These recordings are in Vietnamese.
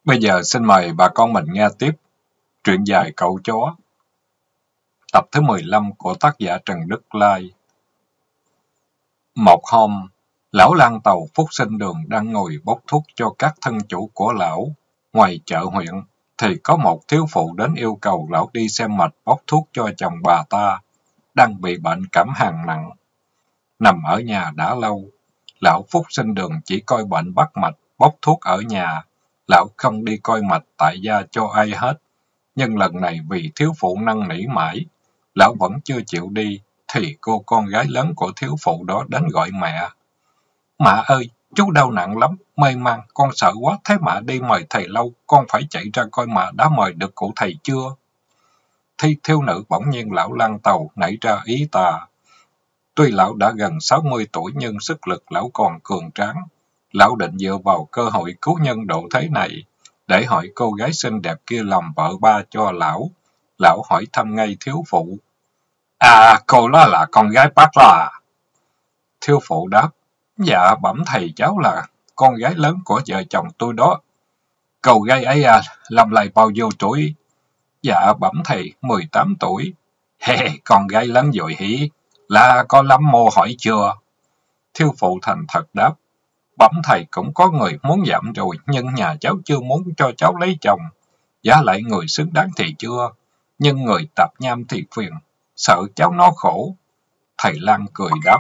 Bây giờ xin mời bà con mình nghe tiếp truyện dài Cậu Chó, tập thứ 15 của tác giả Trần Đức Lai. Một hôm, lão lang tàu Phúc Sinh Đường đang ngồi bốc thuốc cho các thân chủ của lão. Ngoài chợ huyện, thì có một thiếu phụ đến yêu cầu lão đi xem mạch bốc thuốc cho chồng bà ta, đang bị bệnh cảm hàn nặng. Nằm ở nhà đã lâu, lão Phúc Sinh Đường chỉ coi bệnh bắt mạch, bốc thuốc ở nhà. Lão không đi coi mạch tại gia cho ai hết. Nhưng lần này vì thiếu phụ năn nỉ mãi, lão vẫn chưa chịu đi, thì cô con gái lớn của thiếu phụ đó đến gọi mẹ. Mạ ơi, chú đau nặng lắm, mê man, con sợ quá, thế mạ đi mời thầy lâu, con phải chạy ra coi mạ đã mời được cụ thầy chưa? Thì thiếu nữ bỗng nhiên lão lang tàu nảy ra ý tà. Tuy lão đã gần 60 tuổi nhưng sức lực lão còn cường tráng. Lão định dựa vào cơ hội cứu nhân độ thế này, để hỏi cô gái xinh đẹp kia làm vợ ba cho lão. Lão hỏi thăm ngay thiếu phụ. À, cô đó là con gái bác là. Thiếu phụ đáp. Dạ, bẩm thầy cháu là con gái lớn của vợ chồng tôi đó. Cô gái ấy làm lại bao nhiêu tuổi? Dạ, bẩm thầy, 18 tuổi. Hề, con gái lớn rồi hỉ? Là có lắm mô hỏi chưa? Thiếu phụ thành thật đáp. Bẩm thầy cũng có người muốn dặm rồi, nhưng nhà cháu chưa muốn cho cháu lấy chồng. Giá lại người xứng đáng thì chưa, nhưng người tạp nham thì phiền, sợ cháu nó khổ. Thầy Lang cười đáp.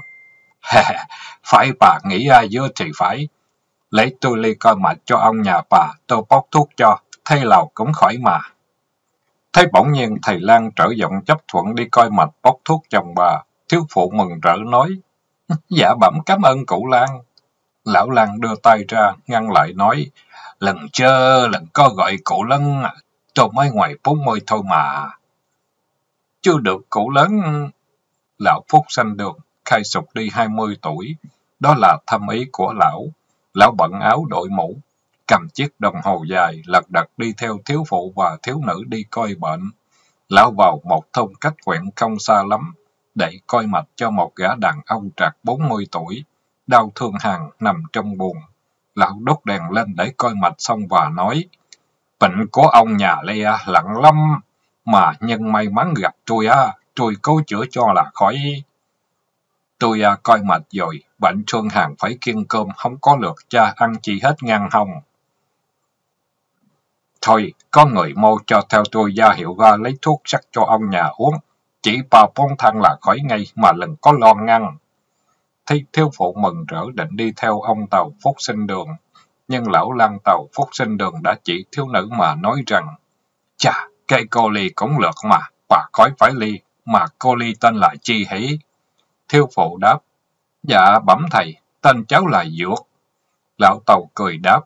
Phải bà nghĩ ai dưa thì phải. Lấy tôi ly coi mạch cho ông nhà bà, tôi bốc thuốc cho, thay lầu cũng khỏi mà. Thấy bỗng nhiên thầy Lang trở giọng chấp thuận đi coi mạch bốc thuốc chồng bà. Thiếu phụ mừng rỡ nói. Dạ bẩm cảm ơn cụ Lang. Lão Lang đưa tay ra, ngăn lại nói, lần có gọi cụ lớn, tôi mới ngoài 40 thôi mà. Chưa được cụ lớn. Lão Phúc Sanh Đường khai sụp đi 20 tuổi, đó là thâm ý của lão. Lão bận áo đội mũ, cầm chiếc đồng hồ dài, lật đật đi theo thiếu phụ và thiếu nữ đi coi bệnh. Lão vào một thôn cách huyện không xa lắm, để coi mạch cho một gã đàn ông trạc 40 tuổi. Đau thương hàn nằm trong buồng. Lão đốt đèn lên để coi mạch xong và nói, bệnh của ông nhà Lê lặng lắm, mà nhân may mắn gặp tôi cố chữa cho là khỏi. Tôi coi mạch rồi, bệnh thương hàn phải kiêng cơm, không có lượt cha ăn chi hết ngang hông. Thôi, có người mô cho theo tôi ra hiệu ra lấy thuốc sắc cho ông nhà uống, chỉ 3-4 thang là khỏi ngay mà lần có lo ngăn. Thấy thiếu phụ mừng rỡ định đi theo ông tàu Phúc Sinh Đường, nhưng lão lang tàu Phúc Sinh Đường đã chỉ thiếu nữ mà nói rằng, chà, cây cô ly cũng lượt mà, bà khỏi phải ly, mà cô ly tên là chi hỉ? Thiếu phụ đáp, dạ bẩm thầy, tên cháu là Dược. Lão tàu cười đáp,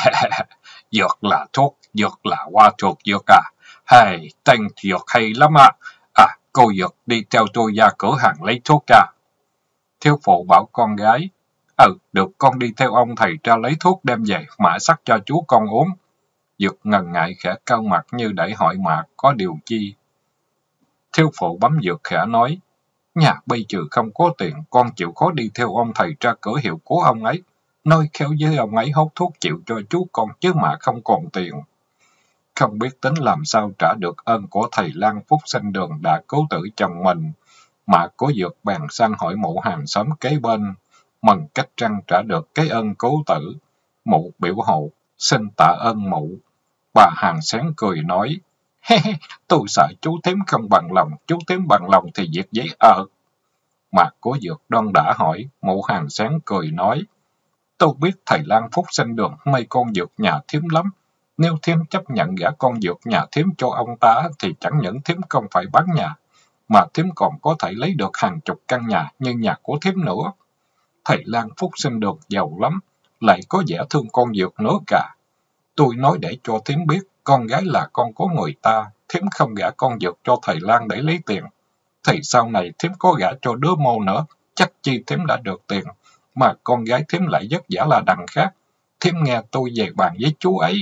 Dược là thuốc, Dược là hoa thuộc Dược à, hay, tên Dược hay lắm à, cô Dược đi theo tôi ra cửa hàng lấy thuốc ra. Thiếu phụ bảo con gái, được con đi theo ông thầy ra lấy thuốc đem về, mã sắc cho chú con uống. Dược ngần ngại khẽ cau mặt như để hỏi mạ có điều chi. Thiếu phụ bấm Dược khẽ nói, nhà bây giờ không có tiền, con chịu khó đi theo ông thầy ra cửa hiệu của ông ấy. Nói khéo với ông ấy hốt thuốc chịu cho chú con chứ mà không còn tiền. Không biết tính làm sao trả được ơn của thầy Lang Phúc Sinh Đường đã cứu tử chồng mình. Mà của Dược bèn sang hỏi mụ hàng xóm kế bên, mừng cách trăng trả được cái ơn cứu tử. Mụ biểu hộ, xin tạ ơn mụ. Bà hàng xén cười nói, tôi sợ chú thím không bằng lòng, chú thím bằng lòng thì việc giấy Mà của Dược đoan đã hỏi, mụ hàng xén cười nói, tôi biết thầy Lang Phúc Sinh Đường mê con Dược nhà thím lắm. Nếu thím chấp nhận gả con Dược nhà thím cho ông ta, thì chẳng những thím không phải bán nhà, mà thím còn có thể lấy được hàng chục căn nhà như nhà của thím nữa. Thầy Lang Phúc Sinh Đường giàu lắm, lại có vẻ thương con Dược nữa cả. Tôi nói để cho thím biết, con gái là con của người ta, thím không gả con Dược cho thầy Lang để lấy tiền. Thì sau này thím có gả cho đứa mô nữa, chắc chi thím đã được tiền, mà con gái thím lại vất vả là đằng khác. Thím nghe tôi về bàn với chú ấy.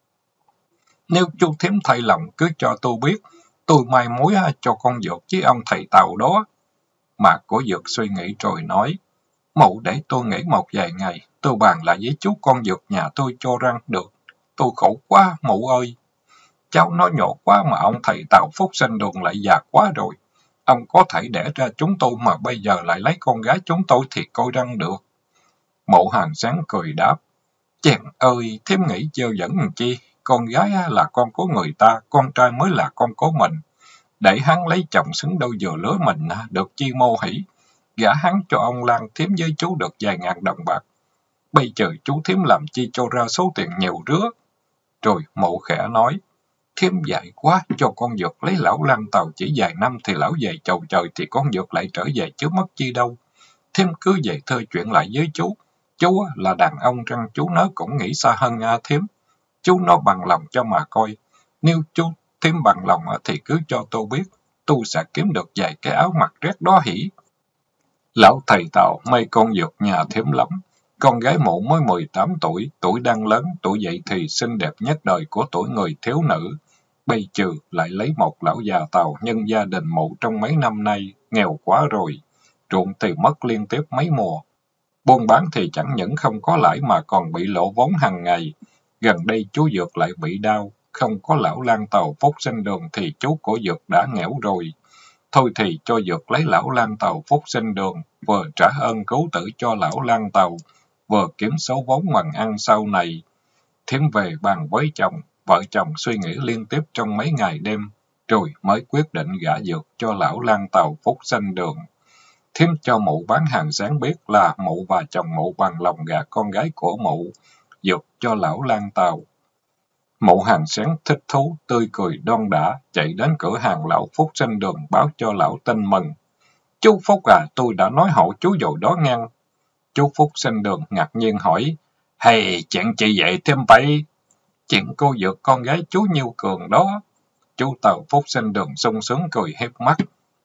Nếu chú thím thay lòng cứ cho tôi biết, tôi mai mối cho con Dược với ông thầy Tàu đó. Mà của Dược suy nghĩ rồi nói, mụ để tôi nghỉ một vài ngày, tôi bàn lại với chú con Dược nhà tôi cho răng được. tôi khổ quá, mụ ơi. Cháu nói nhỏ quá mà ông thầy Tào Phúc Sinh Đường lại già quá rồi. Ông có thể đẻ ra chúng tôi mà bây giờ lại lấy con gái chúng tôi thì coi răng được. Mộ Hàn Sáng cười đáp. Chàng ơi, thím nghĩ trêu dẫn chi. Con gái là con của người ta, con trai mới là con của mình. Để hắn lấy chồng xứng đôi vừa lứa mình, được chi mô hỉ. Gả hắn cho ông Lan, thím với chú được vài ngàn đồng bạc. Bây giờ chú thím làm chi cho ra số tiền nhiều rứa. Rồi Mộ khẽ nói. Thím dại quá, cho con Dược lấy lão Lan Tàu chỉ vài năm thì lão về chầu trời thì con Dược lại trở về chứ mất chi đâu. Thím cứ về thơ chuyện lại với chú. Chú là đàn ông răng chú nó cũng nghĩ xa hơn thím. Chú nó bằng lòng cho mà coi. Nếu chú thím bằng lòng thì cứ cho tôi biết. Tôi sẽ kiếm được vài cái áo mặc rét đó hỉ. Lão thầy Tàu mê con Dược nhà thím lắm. Con gái Mụ mới 18 tuổi, tuổi đang lớn, tuổi dậy thì xinh đẹp nhất đời của tuổi người thiếu nữ. Bây giờ lại lấy một lão già Tàu nhưng gia đình Mụ trong mấy năm nay nghèo quá rồi. Ruộng thì mất liên tiếp mấy mùa. Buôn bán thì chẳng những không có lãi mà còn bị lỗ vốn hàng ngày. Gần đây chú Dược lại bị đau. Không có lão Lan Tàu Phúc Sinh Đường thì chú của Dược đã nghèo rồi. Thôi thì cho Dược lấy lão Lan Tàu Phúc Sinh Đường, vừa trả ơn cứu tử cho lão Lan Tàu, vừa kiếm số vốn mần ăn sau này. Thím về bàn với chồng, vợ chồng suy nghĩ liên tiếp trong mấy ngày đêm, rồi mới quyết định gả Dược cho lão Lan Tàu Phúc Sinh Đường. Thím cho Mụ bán hàng sáng biết là Mụ và chồng Mụ bằng lòng gả con gái của Mụ, Dược cho lão Lan Tàu. Mụ Hàng Sáng thích thú, tươi cười đon đả, chạy đến cửa hàng lão Phúc Sinh Đường báo cho lão tin mừng. Chú Phúc à, tôi đã nói hộ chú rồi đó ngang. Chú Phúc Sinh Đường ngạc nhiên hỏi, hay chuyện chị vậy thêm vậy? Chuyện cô Dược con gái chú Nhiêu Cường đó. Chú Tàu Phúc Sinh Đường sung sướng cười hiếp mắt.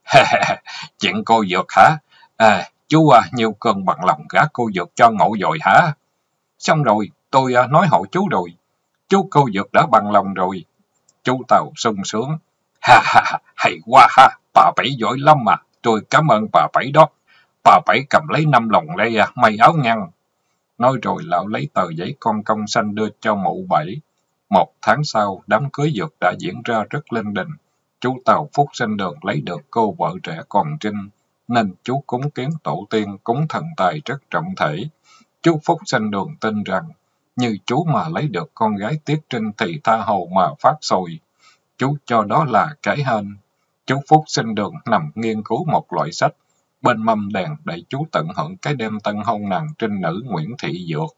Chuyện cô Dược hả? Chú Nhiêu Cường bằng lòng gả cô Dược cho Ngộ rồi hả? Xong rồi, tôi nói hộ chú rồi. Chú cô Dược đã bằng lòng rồi. Chú Tàu sung sướng. Hay quá ha, bà Bảy giỏi lắm mà. Tôi cảm ơn bà Bảy đó. Bà Bảy cầm lấy 5 lồng đây may áo ngăn. Nói rồi lão lấy tờ giấy con công xanh đưa cho Mụ Bảy. 1 tháng sau, đám cưới Dược đã diễn ra rất linh đình. Chú Tàu Phúc Sinh Đường lấy được cô vợ trẻ còn trinh, nên chú cúng kiến tổ tiên, cúng thần tài rất trọng thể. Chú Phúc Sinh Đường tin rằng, như chú mà lấy được con gái Tiết Trinh thì tha hồ mà phát sồi. Chú cho đó là cái hên. Chú Phúc Sinh Đường nằm nghiên cứu một loại sách, bên mâm đèn để chú tận hưởng cái đêm tân hôn nàng trinh nữ Nguyễn Thị Dược.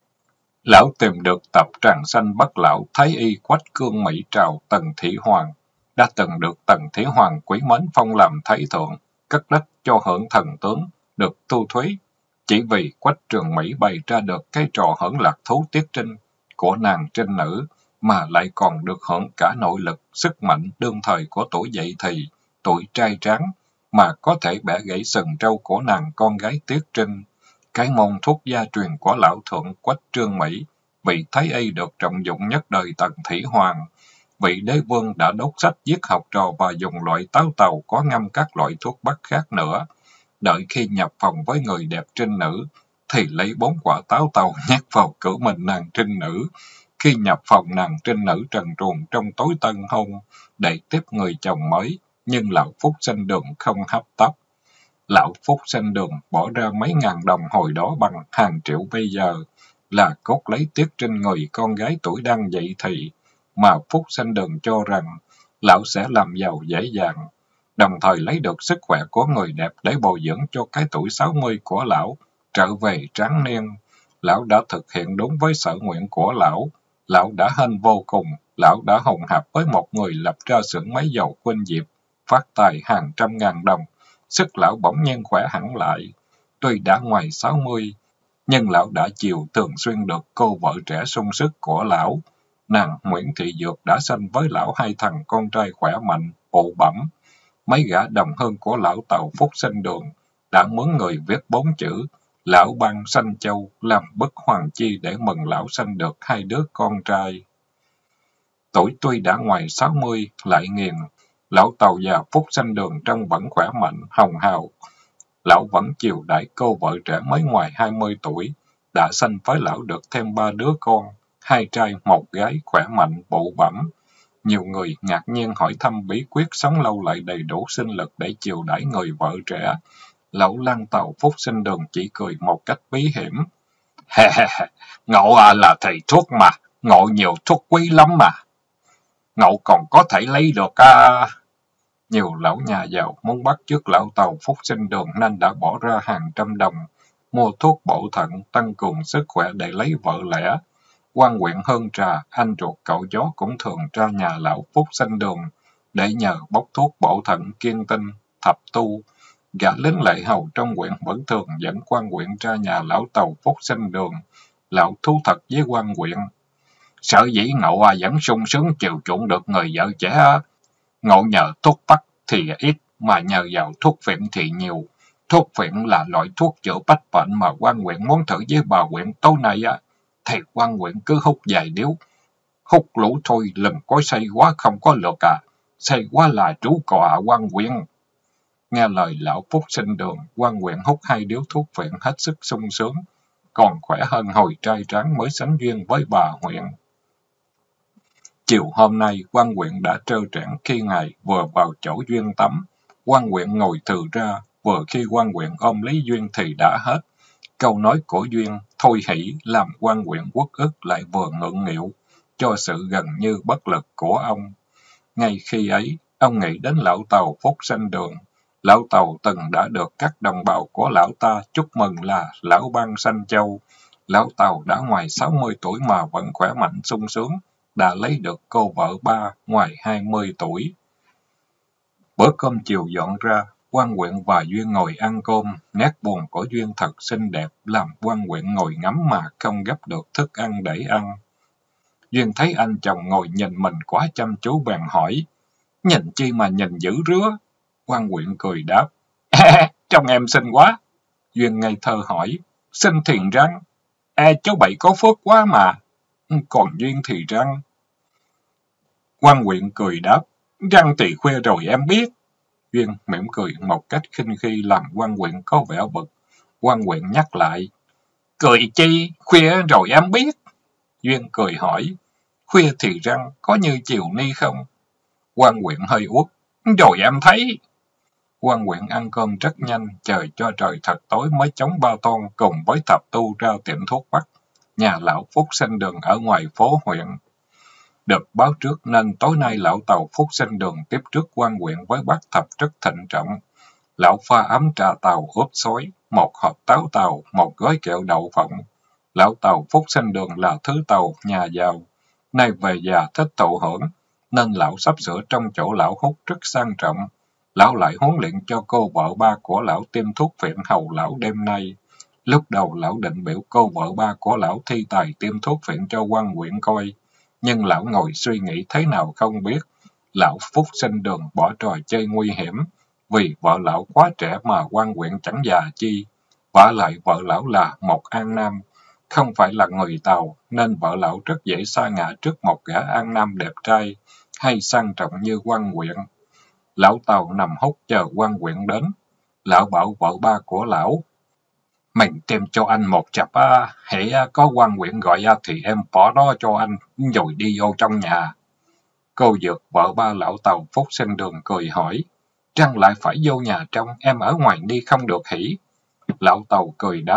Lão tìm được tập Tràng Sanh Bất Lão Thái Y Quách Cương Mỹ Trào Tần Thị Hoàng, đã từng được Tần Thị Hoàng quý mến phong làm thái thượng, cất đất cho hưởng thần tướng, được thu thuế. Chỉ vì Quách Trường Mỹ bày ra được cái trò hưởng lạc thú tiết trinh của nàng trinh nữ, mà lại còn được hưởng cả nội lực, sức mạnh đương thời của tuổi dậy thì, tuổi trai tráng, mà có thể bẻ gãy sừng trâu của nàng con gái Tiết Trinh. Cái môn thuốc gia truyền của lão thượng Quách Trương Mỹ, vị thái y được trọng dụng nhất đời Tần Thủy Hoàng. Vị đế vương đã đốt sách giết học trò và dùng loại táo tàu có ngâm các loại thuốc bắc khác nữa. Đợi khi nhập phòng với người đẹp trinh nữ, thì lấy 4 quả táo tàu nhét vào cửa mình nàng trinh nữ. Khi nhập phòng nàng trinh nữ trần truồng trong tối tân hôn, để tiếp người chồng mới, nhưng lão Phúc Sinh Đường không hấp tấp. Lão Phúc Sinh Đường bỏ ra mấy ngàn đồng hồi đó bằng hàng triệu bây giờ, là cốt lấy Tiết Trinh người con gái tuổi đang dậy thì, mà Phúc Sinh Đường cho rằng lão sẽ làm giàu dễ dàng, đồng thời lấy được sức khỏe của người đẹp để bồi dưỡng cho cái tuổi 60 của lão trở về tráng niên. Lão đã thực hiện đúng với sở nguyện của lão. Lão đã hên vô cùng. Lão đã hùng hạp với một người lập ra xưởng máy dầu Khuynh Diệp, phát tài hàng trăm ngàn đồng. Sức lão bỗng nhiên khỏe hẳn lại. Tuy đã ngoài 60, nhưng lão đã chịu thường xuyên được cô vợ trẻ sung sức của lão. Nàng Nguyễn Thị Dược đã sanh với lão 2 thằng con trai khỏe mạnh, bụ bẩm. Mấy gã đồng hương của lão Tàu Phúc Sinh Đường đã mướn người viết 4 chữ Lão Bang Sanh Châu làm bức hoàng chi để mừng lão sanh được 2 đứa con trai. Tuổi tuy đã ngoài 60 lại nghiền, lão Tàu già Phúc Sinh Đường trông vẫn khỏe mạnh, hồng hào. Lão vẫn chiều đãi cô vợ trẻ mới ngoài 20 tuổi, đã sanh với lão được thêm 3 đứa con, 2 trai 1 gái, khỏe mạnh, bụ bẩm. Nhiều người ngạc nhiên hỏi thăm bí quyết sống lâu lại đầy đủ sinh lực để chiều đãi người vợ trẻ. Lão Lăng Tàu Phúc Sinh Đường chỉ cười một cách bí hiểm. Ngộ là thầy thuốc mà, ngộ nhiều thuốc quý lắm mà. Ngộ còn có thể lấy được Nhiều lão nhà giàu muốn bắt chước lão Tàu Phúc Sinh Đường nên đã bỏ ra hàng trăm đồng, mua thuốc bổ thận, tăng cường sức khỏe để lấy vợ lẽ. Quan huyện Hương Trà, anh ruột cậu gió cũng thường ra nhà lão Phúc Sinh Đường để nhờ bốc thuốc bổ thận kiêng tinh, thập tu. Gã lính lệ hầu trong huyện vẫn thường dẫn quan huyện ra nhà lão Tàu Phúc Sinh Đường. Lão thú thật với quan huyện. Sở dĩ Ngộ vẫn sung sướng chiều chuộng được người vợ trẻ. Ngộ nhờ thuốc bắc thì ít, mà nhờ vào thuốc phiện thì nhiều. Thuốc phiện là loại thuốc chữa bách bệnh mà quan huyện muốn thử với bà huyện tối nay thì quan huyện cứ hút vài điếu. Hút lũ thôi, đừng có say quá không có lượt say quá là trú cọ quan huyện. Nghe lời lão Phúc Sinh Đường, quan huyện hút 2 điếu thuốc phiện hết sức sung sướng, còn khỏe hơn hồi trai tráng mới sánh duyên với bà huyện. Chiều hôm nay, quan huyện đã trơ trẽn khi ngài vừa vào chỗ duyên tắm. Quan huyện ngồi thừ ra, vừa khi quan huyện ôm lấy duyên thì đã hết. Câu nói của duyên, thôi hỷ, làm quan huyện uất ức lại vừa ngượng nghịu, cho sự gần như bất lực của ông. Ngay khi ấy, ông nghĩ đến lão Tàu Phúc Sinh Đường. Lão Tàu từng đã được các đồng bào của lão ta chúc mừng là lão ban sanh châu. Lão Tàu đã ngoài 60 tuổi mà vẫn khỏe mạnh sung sướng, đã lấy được cô vợ ba ngoài 20 tuổi. Bữa cơm chiều dọn ra, quan huyện và Duyên ngồi ăn cơm. Nét buồn của Duyên thật xinh đẹp, làm quan huyện ngồi ngắm mà không gấp được thức ăn để ăn. Duyên thấy anh chồng ngồi nhìn mình quá chăm chú bèn hỏi, nhìn chi mà nhìn dữ rứa? Quan huyện cười đáp, trông em xinh quá. Duyên ngây thơ hỏi, xinh thiền răng? Cháu bảy có phước quá mà. Còn Duyên thì răng. Quan huyện cười đáp, răng thì khuya rồi em biết. Duyên mỉm cười một cách khinh khi làm quan huyện có vẻ bực. Quan huyện nhắc lại, cười chi, khuya rồi em biết. Duyên cười hỏi, khuya thì răng có như chiều ni không? Quan huyện hơi uất, rồi em thấy. Quan huyện ăn cơm rất nhanh, chờ cho trời thật tối mới chống ba ton cùng với thập tu ra tiệm thuốc bắc, nhà lão Phúc Sinh Đường ở ngoài phố huyện. Được báo trước nên tối nay lão Tàu Phúc Sinh Đường tiếp trước quan huyện với bát thập rất thịnh trọng. Lão pha ấm trà tàu ướp xối, 1 hộp táo tàu, 1 gói kẹo đậu phộng. Lão Tàu Phúc Sinh Đường là thứ tàu nhà giàu, nay về già thích thụ hưởng, nên lão sắp sửa trong chỗ lão hút rất sang trọng. Lão lại huấn luyện cho cô vợ ba của lão tiêm thuốc phiện hầu lão đêm nay. Lúc đầu lão định biểu cô vợ ba của lão thi tài tiêm thuốc phiện cho quan huyện coi, nhưng lão ngồi suy nghĩ thế nào không biết. Lão Phúc Sinh Đường bỏ trò chơi nguy hiểm, vì vợ lão quá trẻ mà quan huyện chẳng già chi. Vả lại vợ lão là một An Nam, không phải là người Tàu, nên vợ lão rất dễ sa ngã trước một gã An Nam đẹp trai, hay sang trọng như quan huyện. Lão Tàu nằm hút chờ quan huyện đến. Lão bảo vợ ba của lão, mình tìm cho anh một chặp hễ có quan huyện gọi thì em bỏ đó cho anh, rồi đi vô trong nhà. Cô Dược, vợ ba lão Tàu Phúc Sinh Đường cười hỏi, Trăng lại phải vô nhà trong, em ở ngoài đi không được hỉ? Lão Tàu cười đáp,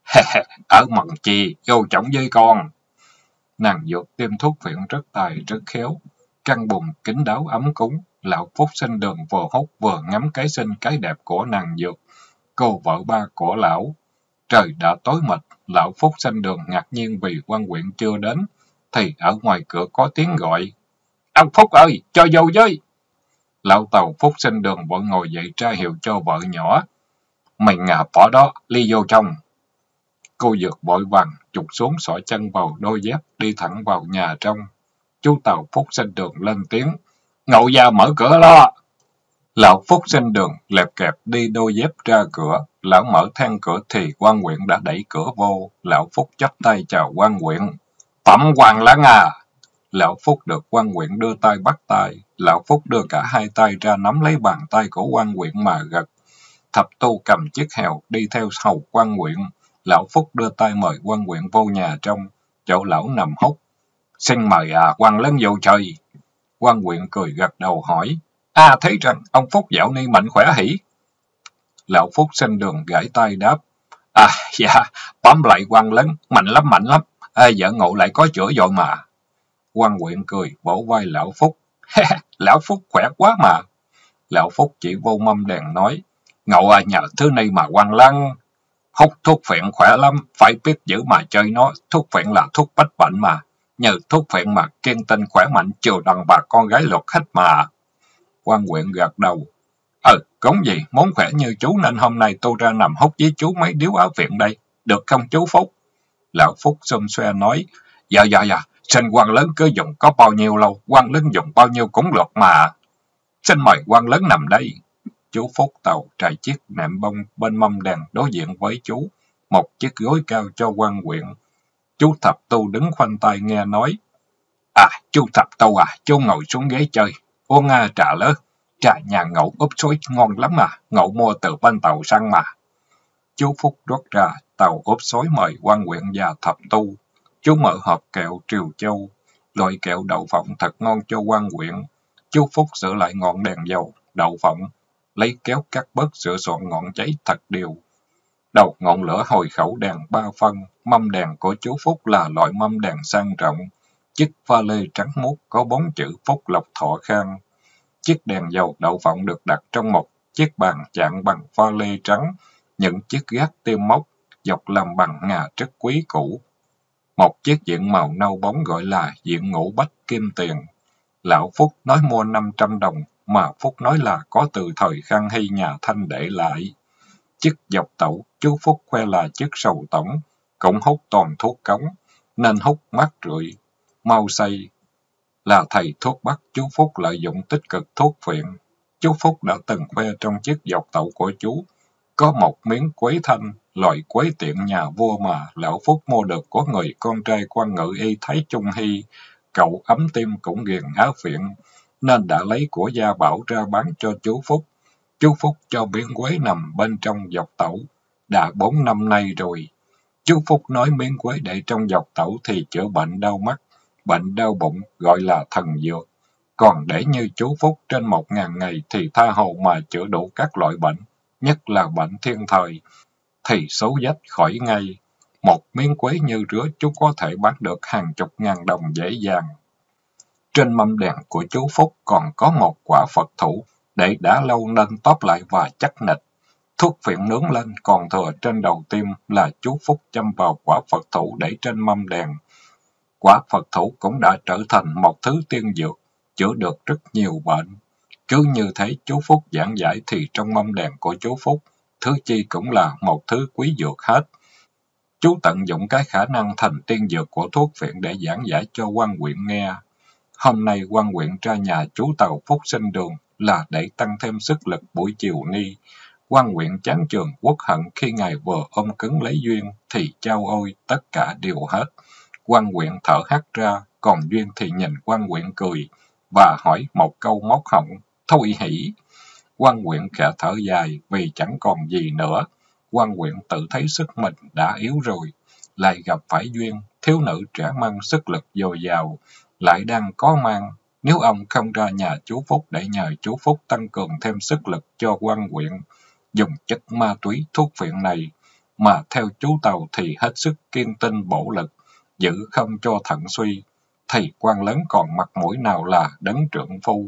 ở mần chi, vô trọng với con. Nàng Dược tiêm thuốc phiện rất tài rất khéo, căn bùn kín đáo ấm cúng. Lão Phúc Sinh Đường vừa hút vừa ngắm cái xinh cái đẹp của nàng Dược, cô vợ ba của lão. Trời đã tối mịt, lão Phúc Sinh Đường ngạc nhiên vì quan huyện chưa đến, thì ở ngoài cửa có tiếng gọi, ông Phúc ơi, cho vô với. Lão Tàu Phúc Sinh Đường vội ngồi dậy ra hiệu cho vợ nhỏ, mình bỏ đó, ly vô trong. Cô Dược vội vàng chụp xuống xỏ chân vào đôi dép, đi thẳng vào nhà trong. Chú Tàu Phúc Sinh Đường lên tiếng, Ngộ ra mở cửa lo. Lão Phúc Sinh Đường lẹp kẹp đi đôi dép ra cửa. Lão mở then cửa thì quan huyện đã đẩy cửa vô. Lão Phúc chắp tay chào quan huyện, Phẩm Hoàng Lãng à. Lão Phúc được quan huyện đưa tay bắt tay. Lão Phúc đưa cả hai tay ra nắm lấy bàn tay của quan huyện mà gật. Thập tu cầm chiếc hèo đi theo hầu quan huyện. Lão Phúc đưa tay mời quan huyện vô nhà trong, chỗ lão nằm hút. Xin mời quan lớn vô chơi. Quan Quyện cười gật đầu hỏi. Thấy rằng ông Phúc dạo ni mạnh khỏe hỉ? Lão Phúc xin đường gãi tay đáp. Dạ, bám lại quan lớn, mạnh lắm, mạnh lắm. Vợ Ngộ lại có chữa rồi mà. Quan Quyện cười, vỗ vai Lão Phúc. Lão Phúc khỏe quá mà. Lão Phúc chỉ vô mâm đèn nói. Ngộ nhờ thứ này mà quan lăng. Hút thuốc phiện khỏe lắm, phải biết giữ mà chơi nó. Thuốc phiện là thuốc bách bệnh mà. Nhờ thuốc phiện mà kiên tinh khỏe mạnh chiều đàn bà con gái luật hết mà. Quan Quyện gật đầu. Cũng gì, muốn khỏe như chú nên hôm nay tôi ra nằm hút với chú mấy điếu áo viện đây. Được không chú Phúc? Lão Phúc xum xoe nói. Dạ, xin quan lớn cứ dùng có bao nhiêu lâu, quan lớn dùng bao nhiêu cũng được mà. Xin mời quan lớn nằm đây. Chú Phúc Tàu trải chiếc nệm bông bên mâm đèn đối diện với chú, một chiếc gối cao cho Quan Quyện. Chú Thập Tu đứng khoanh tay nghe nói. Chú Thập Tu chú ngồi xuống ghế chơi, uống trà lớn. Trà nhà Ngộ úp xối ngon lắm mà, Ngộ mua từ bên tàu săn mà. Chú Phúc rót ra tàu úp xối mời Quan Quyện và Thập Tu. Chú mở hộp kẹo Triều Châu, loại kẹo đậu phộng thật ngon cho Quan Quyện. Chú Phúc sửa lại ngọn đèn dầu, đậu phộng, lấy kéo cắt bớt sửa soạn ngọn cháy thật đều. Đầu ngọn lửa hồi khẩu đèn 3 phân, mâm đèn của chú Phúc là loại mâm đèn sang trọng. Chiếc pha lê trắng muốt có 4 chữ Phúc Lộc Thọ Khang. Chiếc đèn dầu đậu phộng được đặt trong một chiếc bàn chạm bằng pha lê trắng, những chiếc gác tiêm móc, dọc làm bằng ngà trất quý cũ. Một chiếc diện màu nâu bóng gọi là diện ngũ bách kim tiền. Lão Phúc nói mua 500 đồng, mà Phúc nói là có từ thời Khang Hy nhà Thanh để lại. Chiếc dọc tẩu, chú Phúc khoe là chiếc sầu tổng, cũng hút toàn thuốc cống, nên hút mát rượi, mau say. Là thầy thuốc bắc, chú Phúc lợi dụng tích cực thuốc phiện. Chú Phúc đã từng khoe trong chiếc dọc tẩu của chú, có một miếng quế thanh, loại quế tiện nhà vua mà Lão Phúc mua được của người con trai quan ngự y Thái Trung Hy. Cậu ấm tim cũng ghiền á phiện, nên đã lấy của Gia Bảo ra bán cho chú Phúc. Chú Phúc cho miếng quế nằm bên trong dọc tẩu, đã 4 năm nay rồi. Chú Phúc nói miếng quế để trong dọc tẩu thì chữa bệnh đau mắt, bệnh đau bụng gọi là thần dược. Còn để như chú Phúc trên 1000 ngày thì tha hồ mà chữa đủ các loại bệnh, nhất là bệnh thiên thời, thì số dách khỏi ngay. Một miếng quế như rứa chú có thể bán được hàng chục ngàn đồng dễ dàng. Trên mâm đèn của chú Phúc còn có một quả Phật thủ, để đã lâu nên tóp lại và chắc nịch. Thuốc phiện nướng lên còn thừa trên đầu tim là chú Phúc châm vào quả Phật thủ để trên mâm đèn. Quả Phật thủ cũng đã trở thành một thứ tiên dược, chữa được rất nhiều bệnh. Cứ như thế chú Phúc giảng giải thì trong mâm đèn của chú Phúc, thứ chi cũng là một thứ quý dược hết. Chú tận dụng cái khả năng thành tiên dược của thuốc phiện để giảng giải cho Quan Quyện nghe. Hôm nay Quan Quyện ra nhà chú Tàu Phúc sinh đường là để tăng thêm sức lực buổi chiều ni. Quan Quyện chán chường uất hận khi ngài vừa ôm cứng lấy Duyên thì chao ôi tất cả đều hết. Quan Quyện thở hắt ra, còn Duyên thì nhìn Quan Quyện cười và hỏi một câu móc họng. Thôi hỉ. Quan Quyện khẽ thở dài vì chẳng còn gì nữa. Quan Quyện tự thấy sức mình đã yếu rồi, lại gặp phải Duyên, thiếu nữ trẻ măng sức lực dồi dào, lại đang có mang. Nếu ông không ra nhà chú Phúc để nhờ chú Phúc tăng cường thêm sức lực cho Quan Quyện, dùng chất ma túy thuốc phiện này, mà theo chú Tàu thì hết sức kiên tinh bổ lực, giữ không cho thận suy, thì Quan lớn còn mặt mũi nào là đấng trượng phu.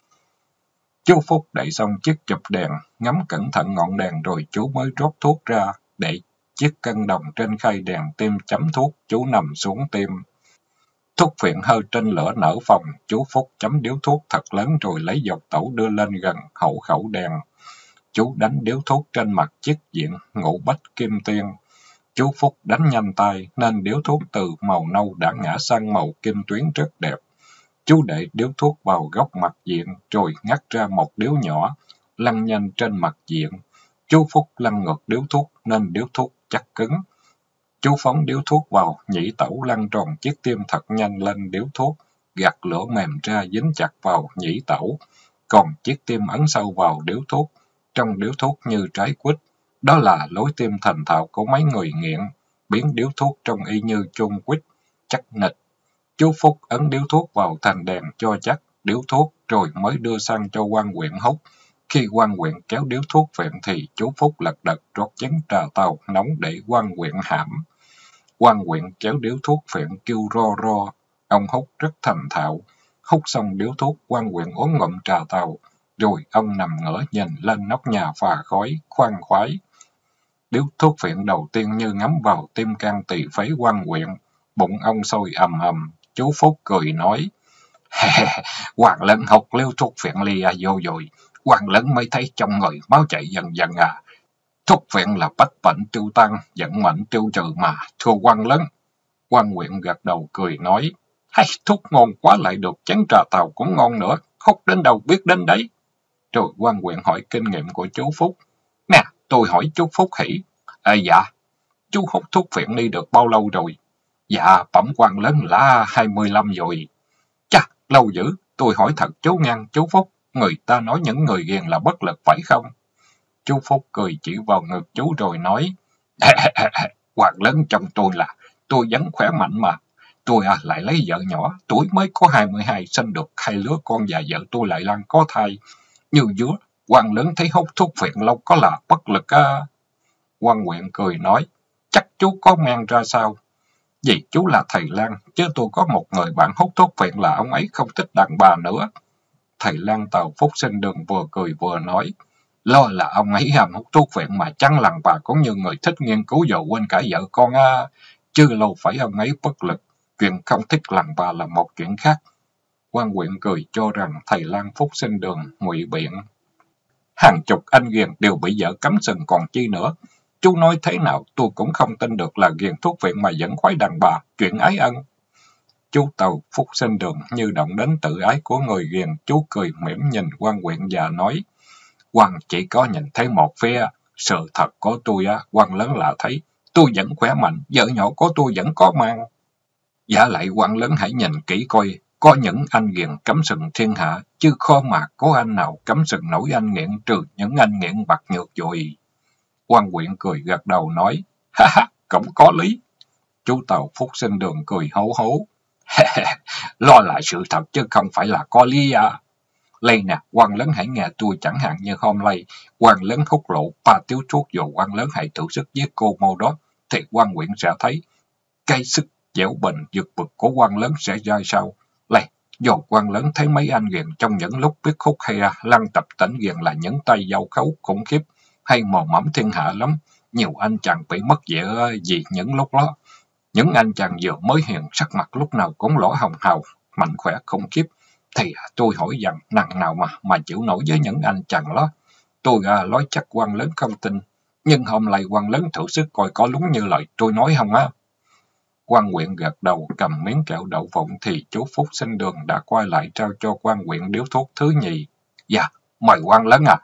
Chú Phúc đậy xong chiếc chụp đèn, ngắm cẩn thận ngọn đèn rồi chú mới rót thuốc ra, để chiếc cân đồng trên khay đèn tim chấm thuốc, chú nằm xuống tim. Thuốc phiện hơi trên lửa nở phòng, chú Phúc chấm điếu thuốc thật lớn rồi lấy dọc tẩu đưa lên gần hậu khẩu đèn. Chú đánh điếu thuốc trên mặt chiếc diện ngũ bách kim tiên. Chú Phúc đánh nhanh tay nên điếu thuốc từ màu nâu đã ngã sang màu kim tuyến rất đẹp. Chú để điếu thuốc vào góc mặt diện rồi ngắt ra một điếu nhỏ, lăn nhanh trên mặt diện. Chú Phúc lăn ngược điếu thuốc nên điếu thuốc chắc cứng. Chú phóng điếu thuốc vào, nhĩ tẩu lăn tròn chiếc tim thật nhanh lên điếu thuốc, gạt lửa mềm ra dính chặt vào nhĩ tẩu. Còn chiếc tim ấn sâu vào điếu thuốc, trong điếu thuốc như trái quýt. Đó là lối tim thành thạo của mấy người nghiện, biến điếu thuốc trông y như chôn quýt, chắc nịch. Chú Phúc ấn điếu thuốc vào thành đèn cho chắc điếu thuốc rồi mới đưa sang cho quan huyện hút. Khi quan huyện kéo điếu thuốc viện thì chú Phúc lật đật rót chén trà tàu nóng để quan huyện hãm. Quan huyện kéo điếu thuốc viện kêu ro ro, ông hút rất thành thạo. Hút xong điếu thuốc, quan huyện uống ngụm trà tàu, rồi ông nằm ngửa nhìn lên nóc nhà phà khói, khoan khoái. Điếu thuốc viện đầu tiên như ngắm vào tim can tỳ phế quan huyện, bụng ông sôi ầm ầm. Chú Phúc cười nói, Hoàng Lân hút liêu thuốc viện lia vô rồi, Hoàng Lân mới thấy trong người máu chảy dần dần à. Thuốc viện là bách bệnh tiêu tan, vận mệnh tiêu trừ mà, thưa quan Lân. Quan huyện gật đầu cười nói, hay thuốc ngon quá lại được chén trà tàu cũng ngon nữa, hút đến đâu biết đến đấy. Rồi quan huyện hỏi kinh nghiệm của chú Phúc. Nè, tôi hỏi chú Phúc hỉ. Dạ, chú hút thuốc viện đi được bao lâu rồi? Dạ, bẩm quan lớn là 25 rồi. Chà, lâu dữ, tôi hỏi thật chú ngang, chú Phúc, người ta nói những người ghiền là bất lực phải không? Chú Phúc cười chỉ vào ngực chú rồi nói, Hoàng lớn trong tôi là, tôi vẫn khỏe mạnh mà. Tôi lại lấy vợ nhỏ, tuổi mới có 22, sinh được 2 lứa con và vợ tôi lại đang có thai. Như dứa, Hoàng lớn thấy hút thuốc viện lâu có là bất lực á. Quan huyện cười nói, chắc chú có men ra sao? Vì chú là thầy Lang, chứ tôi có một người bạn hút thuốc viện là ông ấy không thích đàn bà nữa. Thầy Lang Tàu Phúc Sinh Đường vừa cười vừa nói, lo là ông ấy ham hút thuốc viện mà chẳng lần bà cũng như người thích nghiên cứu dầu quên cả vợ con á. Chứ lâu phải ông ấy bất lực, chuyện không thích lần bà là một chuyện khác. Quan huyện cười cho rằng thầy Lang Phúc Sinh Đường ngụy biện. Hàng chục anh ghiền đều bị vợ cấm sừng còn chi nữa. Chú nói thế nào tôi cũng không tin được là ghiền thuốc viện mà vẫn khoái đàn bà, chuyện ái ân. Chú Tàu Phúc Sinh Đường như động đến tự ái của người ghiền, chú cười mỉm nhìn quan huyện và nói, quan chỉ có nhìn thấy một phía, sự thật của tôi quan lớn là thấy, tôi vẫn khỏe mạnh, vợ nhỏ của tôi vẫn có mang. Giả lại quan lớn hãy nhìn kỹ coi, có những anh nghiện cấm sừng thiên hạ, chứ khó mà có anh nào cấm sừng nổi anh nghiện trừ những anh nghiện bạc nhược rồi. Quan huyện cười gật đầu nói, ha ha, cũng có lý. Chú Tàu Phúc Sinh Đường cười hố hố, lo lại sự thật chứ không phải là có lý à. Lây nè, quan lớn hãy nghe tôi, chẳng hạn như hôm nay, quan lớn hút lộ 3 điếu thuốc rồi quan lớn hãy thử sức giết cô Mô đó, thì quan huyện sẽ thấy cái sức dẻo bền vượt bực của quan lớn sẽ ra sao. Lây, dù quan lớn thấy mấy anh ghiền trong những lúc biết hút hay lăng tập tỉnh ghiền là những tay dao khấu khủng khiếp, hay mò mẫm thiên hạ lắm. Nhiều anh chàng bị mất vợ vì những lúc đó. Những anh chàng vừa mới hiền, sắc mặt lúc nào cũng lỗ hồng hào, mạnh khỏe khủng khiếp. Thì tôi hỏi rằng, nặng nào mà chịu nổi với những anh chàng đó. Tôi nói chắc quan lớn không tin. Nhưng hôm nay quan lớn thử sức coi có đúng như lời tôi nói không á. Quan huyện gật đầu cầm miếng kẹo đậu phụng thì chú Phúc Sinh Đường đã quay lại trao cho quan huyện điếu thuốc thứ nhì. Dạ, mời quan lớn à.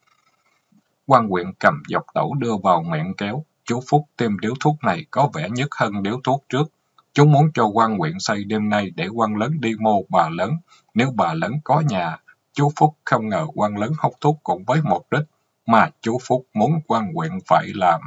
Quan huyện cầm dọc tẩu đưa vào miệng kéo. Chú Phúc tiêm điếu thuốc này có vẻ nhức hơn điếu thuốc trước. Chú muốn cho quan huyện say đêm nay để quan lớn đi mô bà lớn. Nếu bà lớn có nhà, chú Phúc không ngờ quan lớn hút thuốc cùng với mục đích mà chú Phúc muốn quan huyện phải làm.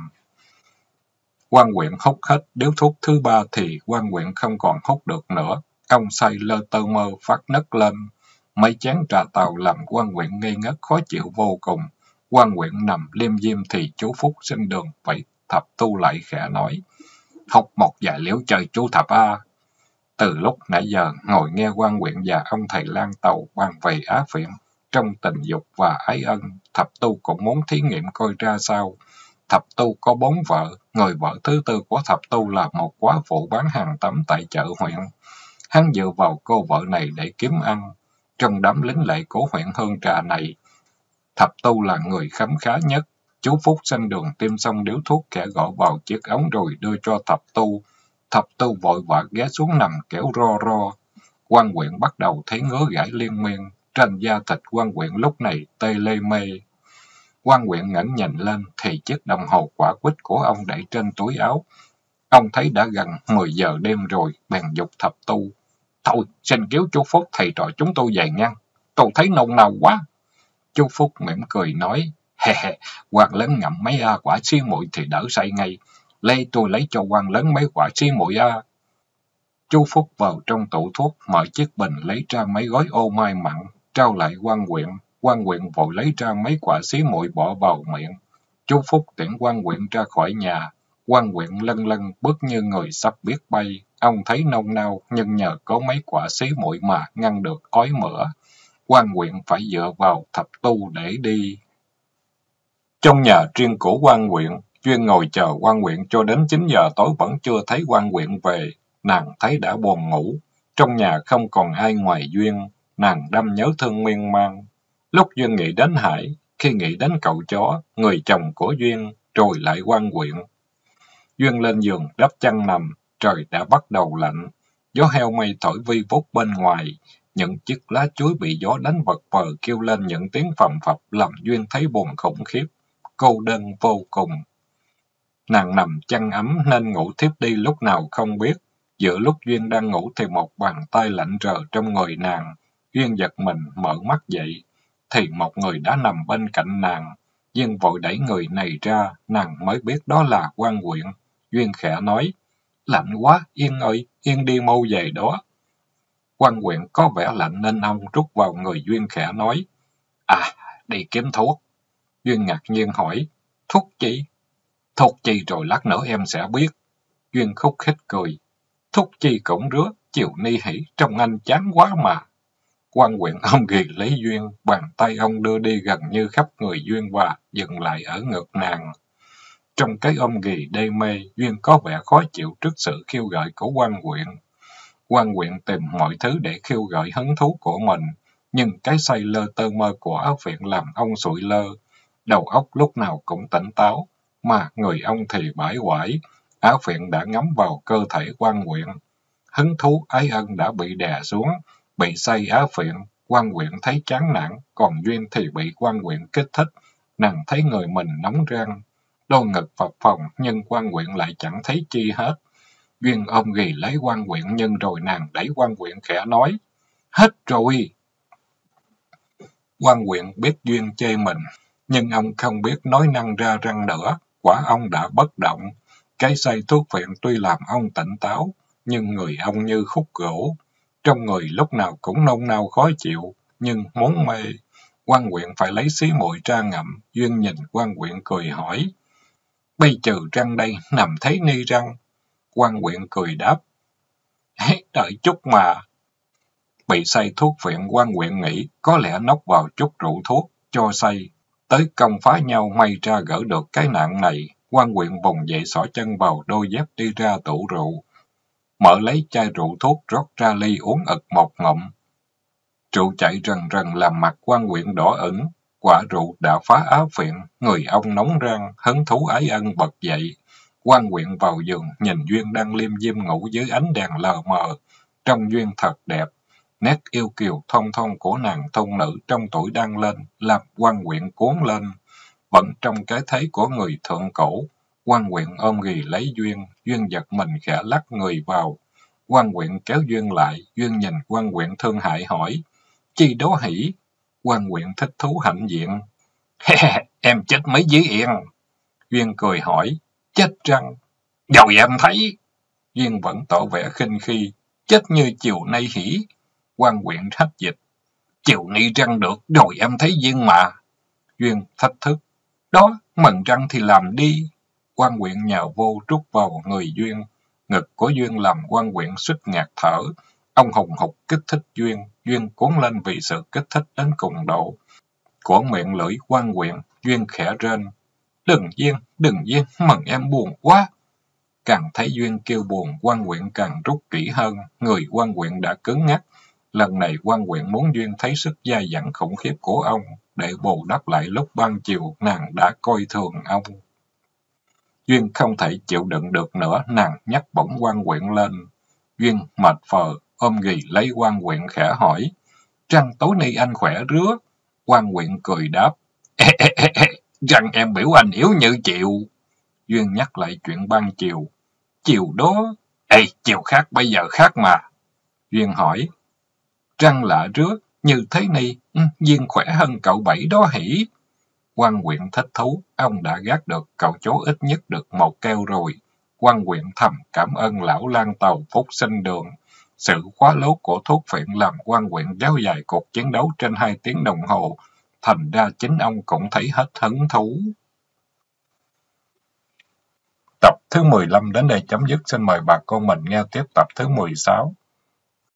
Quan huyện hút hết điếu thuốc thứ 3 thì quan huyện không còn hút được nữa. Ông say lơ tơ mơ phát nấc lên. Mấy chén trà tàu làm quan huyện ngây ngất khó chịu vô cùng. Quan huyện nằm liêm diêm thì chú Phúc Sinh Đường phải Thập Tu lại khẽ nói, hút một vài liễu chơi chú Thập à. Từ lúc nãy giờ ngồi nghe quan huyện và ông thầy Lang Tàu bàn về á phiện, trong tình dục và ái ân, Thập Tu cũng muốn thí nghiệm coi ra sao. Thập Tu có 4 vợ, người vợ thứ tư của Thập Tu là một quá phụ bán hàng tắm tại chợ huyện. Hắn dựa vào cô vợ này để kiếm ăn. Trong đám lính lệ của huyện Hương Trà này, Thập Tu là người khấm khá nhất. Chú Phúc Sinh Đường tiêm xong điếu thuốc kẻ gõ vào chiếc ống rồi đưa cho Thập Tu. Thập Tu vội vã ghé xuống nằm kẻo ro ro. Quan huyện bắt đầu thấy ngứa gãi liên miên. Trên da thịt quan huyện lúc này tê lê mê. Quan huyện ngẩng nhìn lên thì chiếc đồng hồ quả quýt của ông để trên túi áo. Ông thấy đã gần 10 giờ đêm rồi, bèn dục Thập Tu. Thôi, xin cứu chú Phúc thầy trò chúng tôi về ngang. Tôi thấy nôn nao quá. Chú Phúc mỉm cười nói, quan lớn ngậm mấy quả xí muội thì đỡ say ngay. Lê tôi lấy cho quan lớn mấy quả xí muội Chú Phúc vào trong tủ thuốc, mở chiếc bình lấy ra mấy gói ô mai mặn, trao lại quan huyện. Quan huyện vội lấy ra mấy quả xí muội bỏ vào miệng. Chú Phúc tiễn quan huyện ra khỏi nhà. Quan huyện lân lân bước như người sắp biết bay. Ông thấy nôn nao, nhưng nhờ có mấy quả xí muội mà ngăn được ói mửa. Quan huyện phải dựa vào thập tu để đi. Trong nhà riêng của quan huyện, Duyên ngồi chờ quan huyện cho đến 9 giờ tối vẫn chưa thấy quan huyện về. Nàng thấy đã buồn ngủ. Trong nhà không còn ai ngoài Duyên. Nàng đâm nhớ thương miên man. Lúc Duyên nghĩ đến Hải, khi nghĩ đến cậu chó, người chồng của Duyên, rồi lại quan huyện. Duyên lên giường đắp chăn nằm, trời đã bắt đầu lạnh. Gió heo mây thổi vi vút bên ngoài. Những chiếc lá chuối bị gió đánh vật vờ kêu lên những tiếng phầm phập làm Duyên thấy buồn khủng khiếp, cô đơn vô cùng. Nàng nằm chăn ấm nên ngủ thiếp đi lúc nào không biết. Giữa lúc Duyên đang ngủ thì một bàn tay lạnh rờ trong người nàng. Duyên giật mình mở mắt dậy, thì một người đã nằm bên cạnh nàng. Duyên vội đẩy người này ra, nàng mới biết đó là quan huyện. Duyên khẽ nói, lạnh quá, Yên ơi, Yên đi mau về đó. Quan huyện có vẻ lạnh nên ông rút vào người Duyên khẽ nói, đi kiếm thuốc. Duyên ngạc nhiên hỏi, thuốc chi? Thuốc chi rồi lát nữa em sẽ biết. Duyên khúc khích cười, thuốc chi cũng rứa, chiều ni hỉ, trông anh chán quá mà. Quan huyện ôm ghì lấy Duyên, bàn tay ông đưa đi gần như khắp người Duyên và dừng lại ở ngực nàng. Trong cái ôm ghì đê mê, Duyên có vẻ khó chịu trước sự khiêu gợi của quan huyện. Quan huyện tìm mọi thứ để khiêu gợi hứng thú của mình, nhưng cái say lơ tơ mơ của áo phiện làm ông sụi lơ. Đầu óc lúc nào cũng tỉnh táo, mà người ông thì bãi quải. Áo phiện đã ngấm vào cơ thể quan huyện. Hứng thú ái ân đã bị đè xuống, bị say áo phiện. Quan huyện thấy chán nản, còn Duyên thì bị quan huyện kích thích. Nàng thấy người mình nóng rang, đôi ngực phập phồng, nhưng quan huyện lại chẳng thấy chi hết. Duyên ôm ghì lấy quan huyện, nhưng rồi nàng đẩy quan huyện khẽ nói, hết rồi. Quan huyện biết Duyên chê mình, nhưng ông không biết nói năng ra răng nữa. Quả ông đã bất động. Cái say thuốc phiện tuy làm ông tỉnh táo, nhưng người ông như khúc gỗ. Trong người lúc nào cũng nôn nao khó chịu, nhưng muốn mê. Quan huyện phải lấy xí muội ra ngậm. Duyên nhìn quan huyện cười hỏi, bây trừ răng đây, nằm thấy ni răng. Quan huyện cười đáp, đợi chút mà. Bị say thuốc phiện, quan huyện nghĩ có lẽ nốc vào chút rượu thuốc, cho say. Tới công phá nhau may ra gỡ được cái nạn này. Quan huyện vùng dậy xỏ chân vào đôi dép đi ra tủ rượu. Mở lấy chai rượu thuốc rót ra ly uống ực một ngụm. Rượu chạy rần rần làm mặt quan huyện đỏ ửng. Quả rượu đã phá áo phiện, người ông nóng rang, hứng thú ái ân bật dậy. Quan huyện vào giường, nhìn Duyên đang liêm diêm ngủ dưới ánh đèn lờ mờ. Trông Duyên thật đẹp. Nét yêu kiều thon thon của nàng thôn nữ trong tuổi đang lên, làm quan huyện cuốn lên. Vẫn trong cái thế của người thượng cổ, quan huyện ôm ghì lấy Duyên, Duyên giật mình khẽ lắc người vào. Quan huyện kéo Duyên lại, Duyên nhìn quan huyện thương hại hỏi, chi đó hỉ? Quan huyện thích thú hãnh diện, em chết mấy dí yên. Duyên cười hỏi, chết răng? Rồi em thấy. Duyên vẫn tỏ vẻ khinh khi, chết như chiều nay hỉ. Quan huyện thách dịch, chiều ni răng được, rồi em thấy Duyên mà. Duyên thách thức, đó, mần răng thì làm đi. Quan huyện nhào vô trút vào người Duyên. Ngực của Duyên làm quan huyện suýt ngạt thở. Ông hùng hục kích thích Duyên. Duyên cuốn lên vì sự kích thích đến cùng độ. Của miệng lưỡi quan huyện, Duyên khẽ rên, đừng Duyên, mần em buồn quá. Càng thấy Duyên kêu buồn, quan huyện càng rút kỹ hơn. Người quan huyện đã cứng ngắc. Lần này quan huyện muốn Duyên thấy sức dai dẳng khủng khiếp của ông, để bù đắp lại lúc ban chiều nàng đã coi thường ông. Duyên không thể chịu đựng được nữa, nàng nhấc bổng quan huyện lên. Duyên mệt phờ, ôm ghì lấy quan huyện khẽ hỏi, răng tối nay anh khỏe rứa? Quan huyện cười đáp, răng em biểu anh yếu như chịu. Duyên nhắc lại chuyện ban chiều. Chiều đó, chiều khác bây giờ khác mà. Duyên hỏi, răng lạ rứa, như thế này, Duyên khỏe hơn cậu Bảy đó hỉ. Quan huyện thích thú, ông đã gác được cậu chó ít nhất được một keo rồi. Quan huyện thầm cảm ơn lão lang tàu phúc sinh đường. Sự quá lố của thuốc phiện làm quan huyện kéo dài cuộc chiến đấu trên 2 tiếng đồng hồ, thành ra chính ông cũng thấy hết hứng thú. Tập thứ 15 đến đây chấm dứt, xin mời bà con mình nghe tiếp tập thứ 16.